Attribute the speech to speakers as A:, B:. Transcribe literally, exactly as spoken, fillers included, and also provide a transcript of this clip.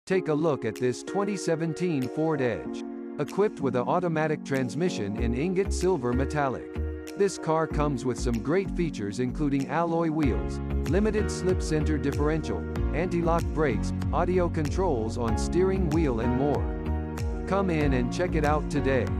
A: Take a look at this twenty seventeen Ford Edge. Equipped with an automatic transmission in ingot silver metallic. This car comes with some great features including alloy wheels, limited slip center differential, anti-lock brakes, audio controls on steering wheel and more. Come in and check it out today.